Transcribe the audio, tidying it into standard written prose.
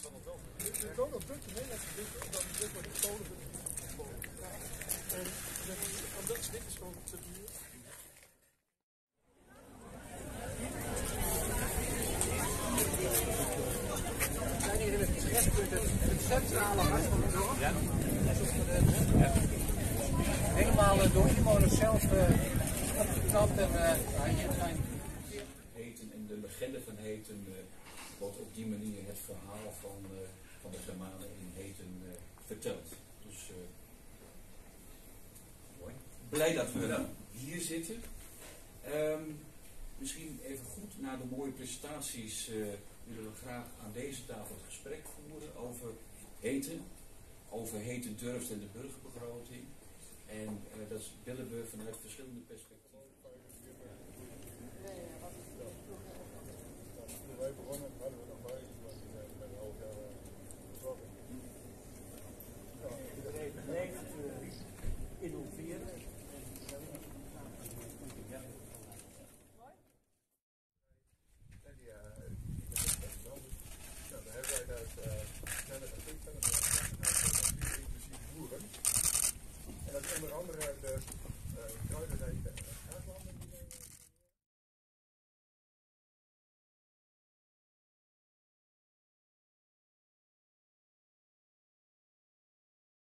De donor drukt hem heel even dicht, omdat hij dit wordt gestolen. En omdat dit is gewoon te duur. We zijn hier in het centrale hart van het dorp. Ja. Helemaal door inwoners zelf opgeknapt en hier zijn. Heten en de legende van Heten wordt op die manier het verhaal van de Germanen in Heten verteld. Dus mooi. Blij dat we hier zitten. Misschien even goed naar de mooie presentaties willen we graag aan deze tafel het gesprek voeren over Heten. Over Heten durft en de burgerbegroting. En dat willen we vanuit verschillende perspectieven. Wij begonnen, hadden we nog bij, want we zijn met een half jaar betrokken. Iedereen blijft innoveren. Dan hebben wij dat sneller gefixt en inclusief boeren. En dat is onder andere de kruidenrijk